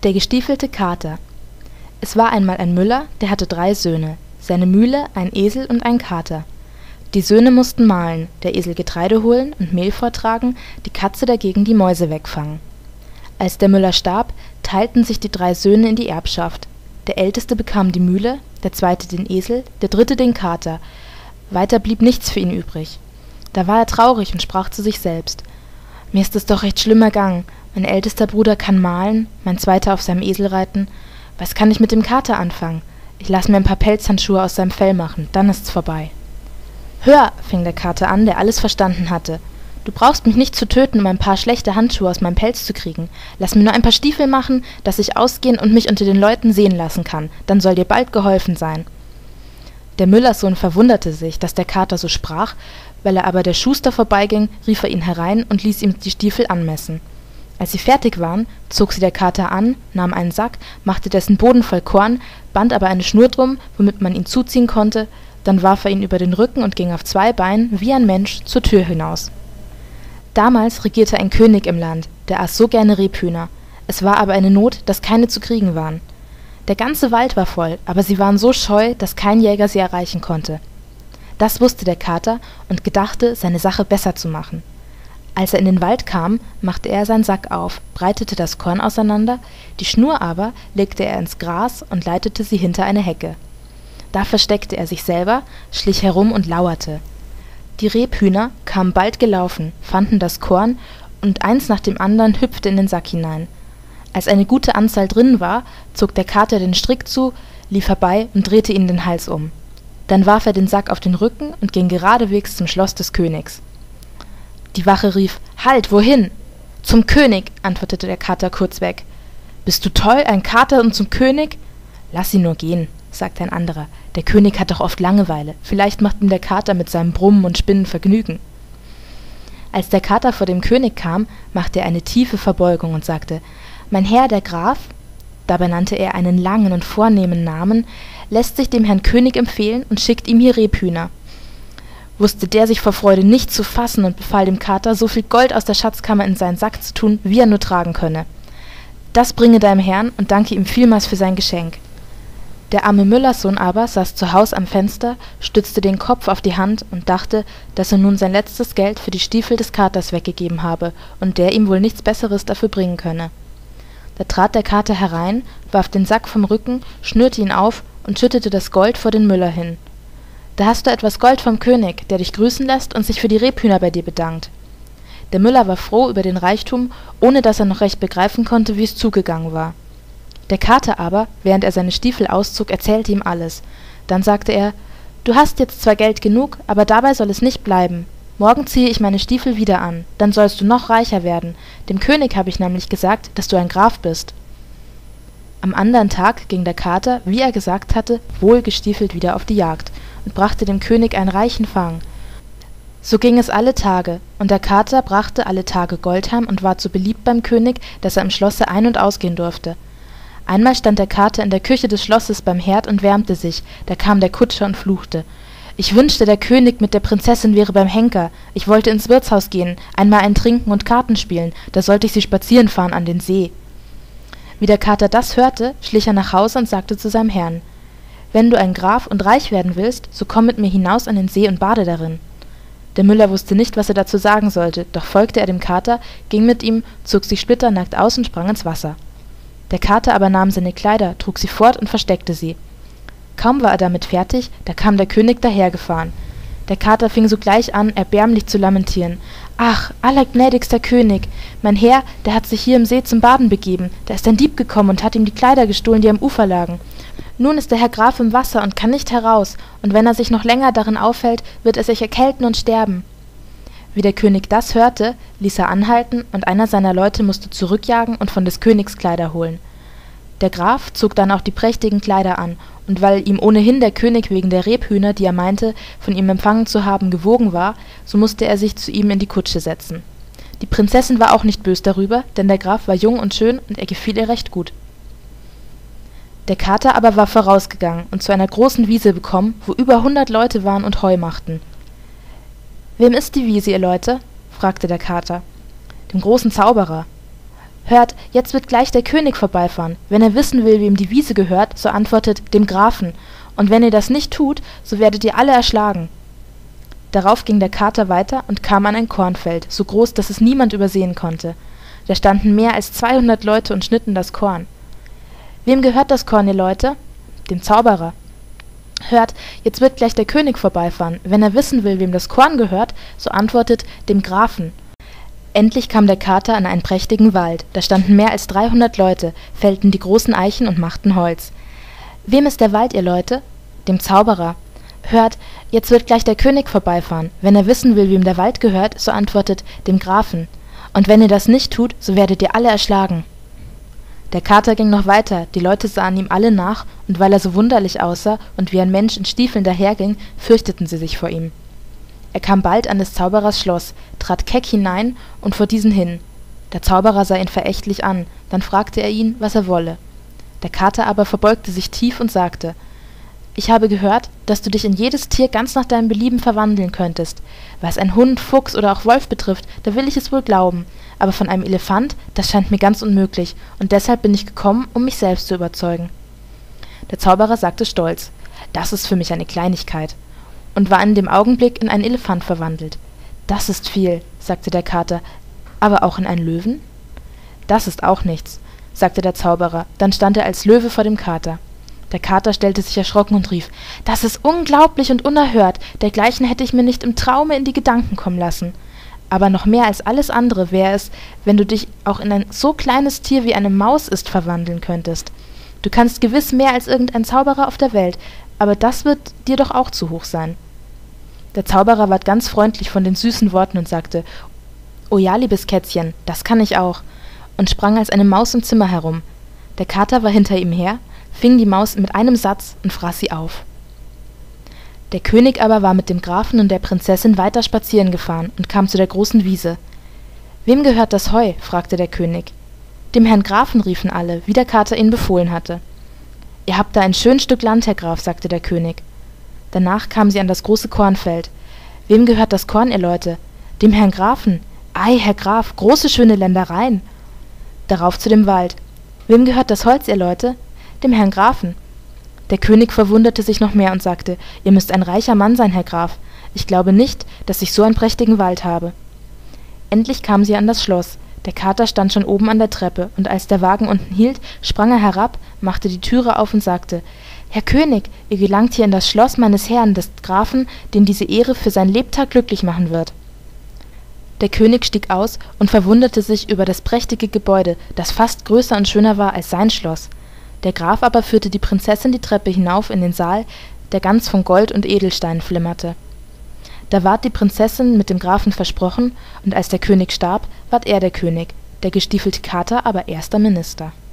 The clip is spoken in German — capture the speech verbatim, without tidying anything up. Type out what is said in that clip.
Der gestiefelte Kater. Es war einmal ein Müller, der hatte drei Söhne, seine Mühle, ein Esel und einen Kater. Die Söhne mussten mahlen, der Esel Getreide holen und Mehl vortragen, die Katze dagegen die Mäuse wegfangen. Als der Müller starb, teilten sich die drei Söhne in die Erbschaft. Der älteste bekam die Mühle, der zweite den Esel, der dritte den Kater. Weiter blieb nichts für ihn übrig. Da war er traurig und sprach zu sich selbst: »Mir ist es doch recht schlimm ergangen. Mein ältester Bruder kann mahlen, mein zweiter auf seinem Esel reiten. Was kann ich mit dem Kater anfangen? Ich lass mir ein paar Pelzhandschuhe aus seinem Fell machen, dann ist's vorbei.« »Hör«, fing der Kater an, der alles verstanden hatte, »du brauchst mich nicht zu töten, um ein paar schlechte Handschuhe aus meinem Pelz zu kriegen. Lass mir nur ein paar Stiefel machen, dass ich ausgehen und mich unter den Leuten sehen lassen kann, dann soll dir bald geholfen sein.« Der Müllerssohn verwunderte sich, dass der Kater so sprach, weil er aber der Schuster vorbeiging, rief er ihn herein und ließ ihm die Stiefel anmessen. Als sie fertig waren, zog sie der Kater an, nahm einen Sack, machte dessen Boden voll Korn, band aber eine Schnur drum, womit man ihn zuziehen konnte, dann warf er ihn über den Rücken und ging auf zwei Beinen, wie ein Mensch, zur Tür hinaus. Damals regierte ein König im Land, der aß so gerne Rebhühner. Es war aber eine Not, dass keine zu kriegen waren. Der ganze Wald war voll, aber sie waren so scheu, dass kein Jäger sie erreichen konnte. Das wusste der Kater und gedachte, seine Sache besser zu machen. Als er in den Wald kam, machte er seinen Sack auf, breitete das Korn auseinander, die Schnur aber legte er ins Gras und leitete sie hinter eine Hecke. Da versteckte er sich selber, schlich herum und lauerte. Die Rebhühner kamen bald gelaufen, fanden das Korn, und eins nach dem anderen hüpfte in den Sack hinein. Als eine gute Anzahl drin war, zog der Kater den Strick zu, lief herbei und drehte ihnen den Hals um. Dann warf er den Sack auf den Rücken und ging geradewegs zum Schloss des Königs. Die Wache rief: »Halt, wohin?« »Zum König«, antwortete der Kater kurzweg. »Bist du toll, ein Kater und zum König?« »Lass ihn nur gehen«, sagte ein anderer. »Der König hat doch oft Langeweile. Vielleicht macht ihm der Kater mit seinem Brummen und Spinnen Vergnügen.« Als der Kater vor dem König kam, machte er eine tiefe Verbeugung und sagte: »Mein Herr, der Graf«, dabei nannte er einen langen und vornehmen Namen, »lässt sich dem Herrn König empfehlen und schickt ihm hier Rebhühner.« Wusste der sich vor Freude nicht zu fassen und befahl dem Kater, so viel Gold aus der Schatzkammer in seinen Sack zu tun, wie er nur tragen könne. »Das bringe deinem Herrn und danke ihm vielmals für sein Geschenk.« Der arme Müllerssohn aber saß zu Haus am Fenster, stützte den Kopf auf die Hand und dachte, dass er nun sein letztes Geld für die Stiefel des Katers weggegeben habe und der ihm wohl nichts Besseres dafür bringen könne. Da trat der Kater herein, warf den Sack vom Rücken, schnürte ihn auf und schüttete das Gold vor den Müller hin. »Da hast du etwas Gold vom König, der dich grüßen lässt und sich für die Rebhühner bei dir bedankt.« Der Müller war froh über den Reichtum, ohne dass er noch recht begreifen konnte, wie es zugegangen war. Der Kater aber, während er seine Stiefel auszog, erzählte ihm alles. Dann sagte er: »Du hast jetzt zwar Geld genug, aber dabei soll es nicht bleiben. Morgen ziehe ich meine Stiefel wieder an, dann sollst du noch reicher werden. Dem König habe ich nämlich gesagt, dass du ein Graf bist.« Am andern Tag ging der Kater, wie er gesagt hatte, wohlgestiefelt wieder auf die Jagd und brachte dem König einen reichen Fang. So ging es alle Tage, und der Kater brachte alle Tage Gold heim und war so beliebt beim König, dass er im Schlosse ein- und ausgehen durfte. Einmal stand der Kater in der Küche des Schlosses beim Herd und wärmte sich, da kam der Kutscher und fluchte: »Ich wünschte, der König mit der Prinzessin wäre beim Henker. Ich wollte ins Wirtshaus gehen, einmal ein Trinken und Karten spielen, da sollte ich sie spazieren fahren an den See.« Wie der Kater das hörte, schlich er nach Hause und sagte zu seinem Herrn: »Wenn du ein Graf und reich werden willst, so komm mit mir hinaus an den See und bade darin.« Der Müller wusste nicht, was er dazu sagen sollte, doch folgte er dem Kater, ging mit ihm, zog sich splitternackt aus und sprang ins Wasser. Der Kater aber nahm seine Kleider, trug sie fort und versteckte sie. Kaum war er damit fertig, da kam der König dahergefahren. Der Kater fing sogleich an, erbärmlich zu lamentieren: »Ach, allergnädigster König, mein Herr, der hat sich hier im See zum Baden begeben, da ist ein Dieb gekommen und hat ihm die Kleider gestohlen, die am Ufer lagen. Nun ist der Herr Graf im Wasser und kann nicht heraus, und wenn er sich noch länger darin aufhält, wird er sich erkälten und sterben.« Wie der König das hörte, ließ er anhalten, und einer seiner Leute musste zurückjagen und von des Königs Kleider holen. Der Graf zog dann auch die prächtigen Kleider an, und weil ihm ohnehin der König wegen der Rebhühner, die er meinte, von ihm empfangen zu haben, gewogen war, so musste er sich zu ihm in die Kutsche setzen. Die Prinzessin war auch nicht bös darüber, denn der Graf war jung und schön, und er gefiel ihr recht gut. Der Kater aber war vorausgegangen und zu einer großen Wiese gekommen, wo über hundert Leute waren und Heu machten. »Wem ist die Wiese, ihr Leute?« fragte der Kater. »Dem großen Zauberer.« »Hört, jetzt wird gleich der König vorbeifahren. Wenn er wissen will, wem die Wiese gehört, so antwortet, dem Grafen. Und wenn ihr das nicht tut, so werdet ihr alle erschlagen.« Darauf ging der Kater weiter und kam an ein Kornfeld, so groß, dass es niemand übersehen konnte. Da standen mehr als zweihundert Leute und schnitten das Korn. »Wem gehört das Korn, ihr Leute?« »Dem Zauberer.« »Hört, jetzt wird gleich der König vorbeifahren. Wenn er wissen will, wem das Korn gehört, so antwortet, dem Grafen.« Endlich kam der Kater an einen prächtigen Wald. Da standen mehr als dreihundert Leute, fällten die großen Eichen und machten Holz. »Wem ist der Wald, ihr Leute?« »Dem Zauberer.« »Hört, jetzt wird gleich der König vorbeifahren. Wenn er wissen will, wem der Wald gehört, so antwortet, dem Grafen. Und wenn ihr das nicht tut, so werdet ihr alle erschlagen.« Der Kater ging noch weiter, die Leute sahen ihm alle nach, und weil er so wunderlich aussah und wie ein Mensch in Stiefeln daherging, fürchteten sie sich vor ihm. Er kam bald an des Zauberers Schloss, trat keck hinein und vor diesen hin. Der Zauberer sah ihn verächtlich an, dann fragte er ihn, was er wolle. Der Kater aber verbeugte sich tief und sagte: »Ich habe gehört, dass du dich in jedes Tier ganz nach deinem Belieben verwandeln könntest. Was ein Hund, Fuchs oder auch Wolf betrifft, da will ich es wohl glauben, aber von einem Elefant, das scheint mir ganz unmöglich, und deshalb bin ich gekommen, um mich selbst zu überzeugen.« Der Zauberer sagte stolz: »Das ist für mich eine Kleinigkeit«, und war in dem Augenblick in einen Elefant verwandelt. »Das ist viel«, sagte der Kater, »aber auch in einen Löwen?« »Das ist auch nichts«, sagte der Zauberer, dann stand er als Löwe vor dem Kater. Der Kater stellte sich erschrocken und rief: »Das ist unglaublich und unerhört, dergleichen hätte ich mir nicht im Traume in die Gedanken kommen lassen. Aber noch mehr als alles andere wäre es, wenn du dich auch in ein so kleines Tier wie eine Maus ist verwandeln könntest. Du kannst gewiss mehr als irgendein Zauberer auf der Welt, aber das wird dir doch auch zu hoch sein.« Der Zauberer ward ganz freundlich von den süßen Worten und sagte: »Oh ja, liebes Kätzchen, das kann ich auch«, und sprang als eine Maus im Zimmer herum. Der Kater war hinter ihm her, fing die Maus mit einem Satz und fraß sie auf. Der König aber war mit dem Grafen und der Prinzessin weiter spazieren gefahren und kam zu der großen Wiese. »Wem gehört das Heu?« fragte der König. »Dem Herrn Grafen«, riefen alle, wie der Kater ihnen befohlen hatte. »Ihr habt da ein schön Stück Land, Herr Graf«, sagte der König. Danach kamen sie an das große Kornfeld. »Wem gehört das Korn, ihr Leute?« »Dem Herrn Grafen.« »Ei, Herr Graf, große schöne Ländereien.« Darauf zu dem Wald. »Wem gehört das Holz, ihr Leute?« »Dem Herrn Grafen.« Der König verwunderte sich noch mehr und sagte: »Ihr müsst ein reicher Mann sein, Herr Graf. Ich glaube nicht, dass ich so einen prächtigen Wald habe.« Endlich kamen sie an das Schloss. Der Kater stand schon oben an der Treppe, und als der Wagen unten hielt, sprang er herab, machte die Türe auf und sagte: »Herr König, ihr gelangt hier in das Schloss meines Herrn, des Grafen, den diese Ehre für sein Lebtag glücklich machen wird.« Der König stieg aus und verwunderte sich über das prächtige Gebäude, das fast größer und schöner war als sein Schloss. Der Graf aber führte die Prinzessin die Treppe hinauf in den Saal, der ganz von Gold und Edelsteinen flimmerte. Da ward die Prinzessin mit dem Grafen versprochen, und als der König starb, ward er der König, der gestiefelte Kater aber erster Minister.